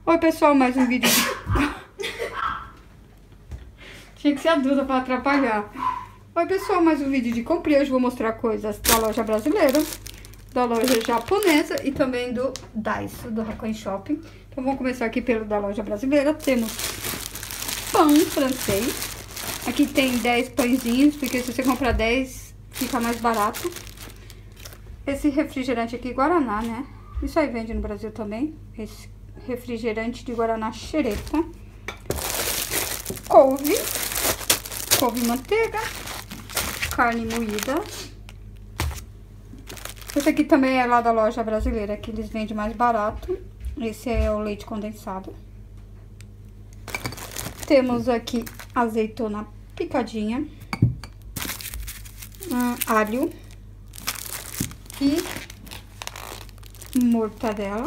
Oi pessoal, mais um vídeo de... Tinha que ser adulta pra atrapalhar. Oi pessoal, mais um vídeo de comprinha. Hoje vou mostrar coisas da loja brasileira, da loja japonesa e também do Daiso, do Rakuen Shopping. Então vamos começar aqui pelo da loja brasileira. Temos pão francês. Aqui tem 10 pãezinhos, porque se você comprar 10 fica mais barato. Esse refrigerante aqui, Guaraná, né? Isso aí vende no Brasil também. Esse refrigerante de Guaraná xereta. Couve manteiga, carne moída. Esse aqui também é lá da loja brasileira, que eles vendem mais barato. Esse é o leite condensado. Temos aqui azeitona picadinha, alho e mortadela.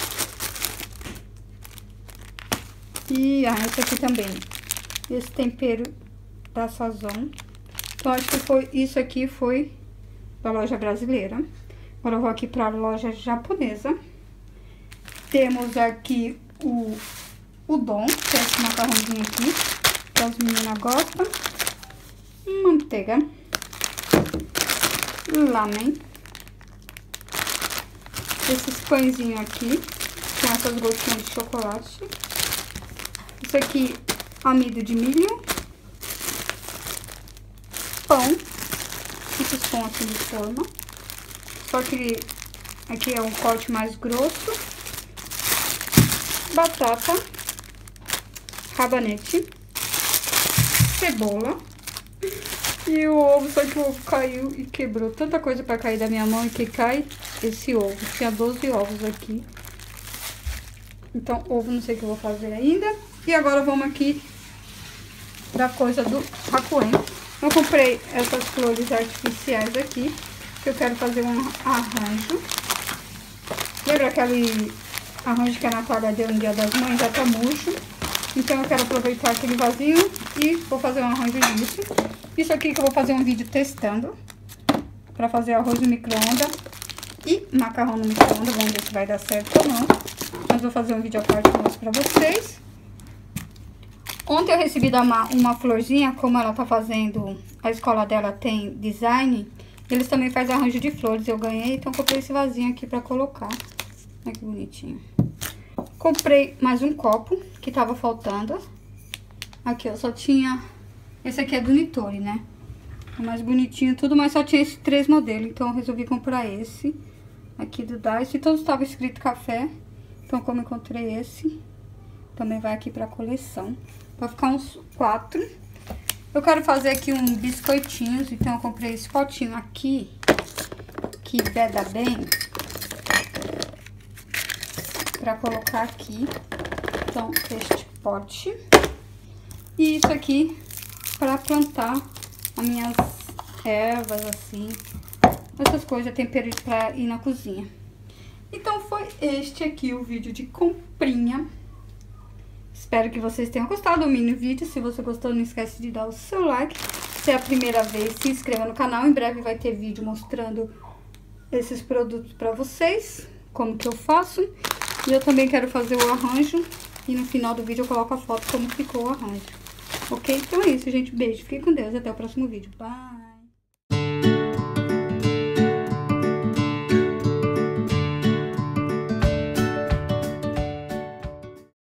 E esse aqui também, esse tempero da Sazon. Então acho que foi isso aqui, foi da loja brasileira. Agora eu vou aqui para a loja japonesa. Temos aqui o udon, que é esse macarrãozinho aqui, que as meninas gostam. Manteiga, lamen, esses pãezinhos aqui, com essas gotinhas de chocolate. Isso aqui, amido de milho, pão, esses pão assim de forma, só que aqui é um corte mais grosso, batata, rabanete, cebola e o ovo, só que o ovo caiu e quebrou. Tanta coisa pra cair da minha mão e que cai esse ovo. Tinha 12 ovos aqui. Então, ovo não sei o que eu vou fazer ainda. E agora vamos aqui da coisa do Rakuen. Eu comprei essas flores artificiais aqui, que eu quero fazer um arranjo. Lembra aquele arranjo que a Natália deu no Dia das Mães? Já tá murcho. Então eu quero aproveitar aquele vazio e vou fazer um arranjo disso. Isso aqui que eu vou fazer um vídeo testando, pra fazer arroz no micro-ondas e macarrão no micro-ondas. Vamos ver se vai dar certo ou não. Mas vou fazer um vídeo à parte e mostro pra vocês. Ontem eu recebi da uma florzinha, como ela tá fazendo, a escola dela tem design, eles também fazem arranjo de flores, eu ganhei, então comprei esse vasinho aqui pra colocar. Olha que bonitinho. Comprei mais um copo, que tava faltando. Aqui, ó, só tinha... Esse aqui é do Nitori, né? É mais bonitinho tudo, mas só tinha esses 3 modelos, então eu resolvi comprar esse aqui do Daiso. E todos estavam escrito café, então como eu encontrei esse, também vai aqui pra coleção. Vai ficar uns 4. Eu quero fazer aqui um biscoitinhos, então eu comprei esse potinho aqui, que veda bem, pra colocar aqui. Então, este pote. E isso aqui pra plantar as minhas ervas, assim, essas coisas, tempero pra ir na cozinha. Então, foi este aqui o vídeo de comprinha. Espero que vocês tenham gostado do mini vídeo. Se você gostou, não esquece de dar o seu like. Se é a primeira vez, se inscreva no canal. Em breve vai ter vídeo mostrando esses produtos pra vocês, como que eu faço. E eu também quero fazer o arranjo. E no final do vídeo eu coloco a foto como ficou o arranjo. Ok? Então é isso, gente. Beijo. Fique com Deus. Até o próximo vídeo. Bye!